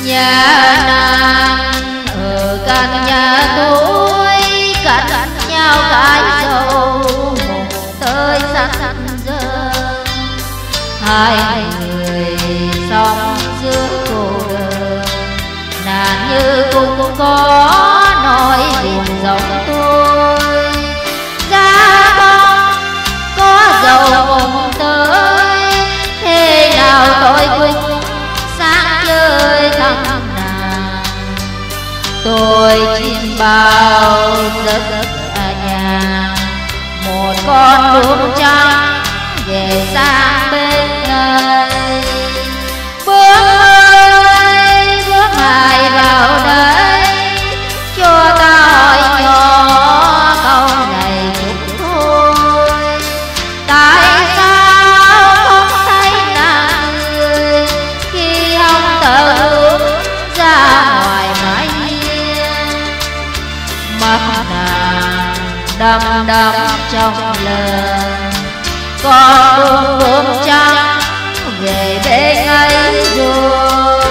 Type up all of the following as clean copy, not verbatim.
Nhà nàng ở căn nhà tối, cạnh nhau cái dầu một tới sáng giờ. Hai người sống giữa cô đơn, nàng như cũng có nỗi buồn giống tôi. Giá bóng có dầu mộng tới, thế nào tôi cũng sáng chơi thăm nàng. Tôi chim bao giấc nhàng, một con đuông trắng về sang bên này. Bước ơi bước hài vào đây, cho ta hỏi nhỏ câu này chút thôi. Tại sao không thấy nàng người khi hông tờ hướng ra ngoài mái hiên? Mắt nàng đăm đăm trong lời, con đuông đuông trắng về bên ấy rồi.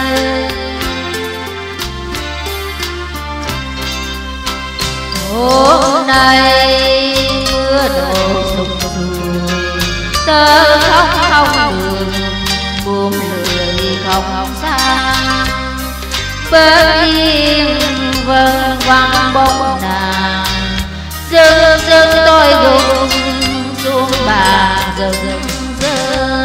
Hôm nay mưa đổ sụp sùi, tơ khóc không đường buông lười không xa. Bên yên vâng vang bóng nàng, dưng dưng tôi gục xuống bàn dừng dưng.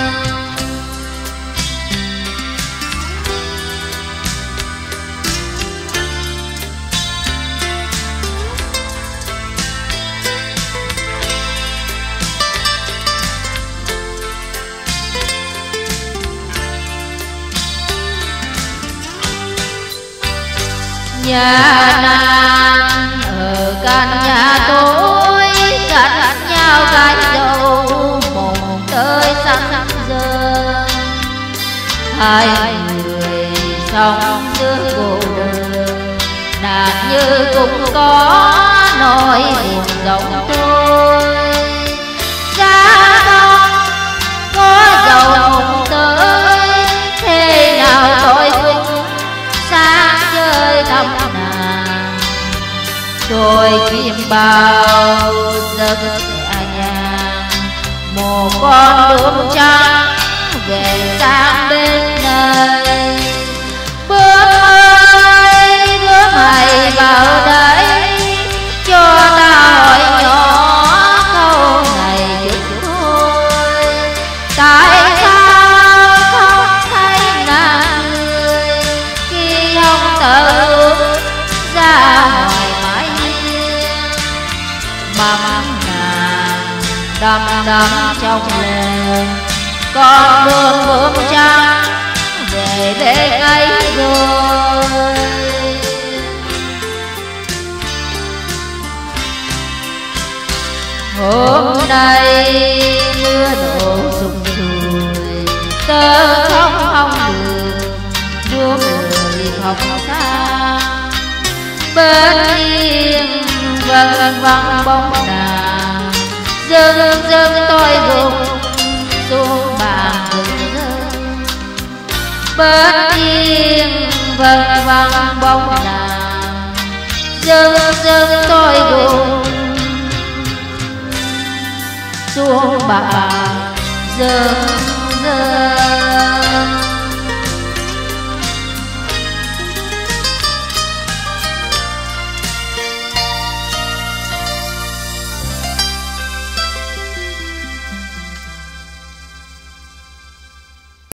Nhà nàng ở căn nhà tối, cạnh nhau cái dầu một tới sáng giờ. Hai người sống giữa cô đơn, nàng như cũng có nỗi buồn giống tôi. Giá bóng có dầu mộng tới, thế nào tôi cũng sáng chơi thăm nàng. Tôi chim bao giấc nhàng, một con đuông trắng về sang bên này. Bước ơi bước mày vào đây, cho ta hỏi nhỏ câu này chút thôi. Tại sao không thấy nàng người khi hông tờ hướng ra ngoài mái hiên? Mắt nàng đăm đăm trong lời, con đuông đuông trắng về bên ấy rồi. Hôm nay mưa đổ sụp sùi, tơ khóc không đường buông lười không xa. Bên yên vâng vang bóng nàng, dưng dưng tôi gục xuống bàn dừng dưng. Bên yên vâng vang bóng nàng, dưng dưng tôi gục xuống bàn dừng dưng.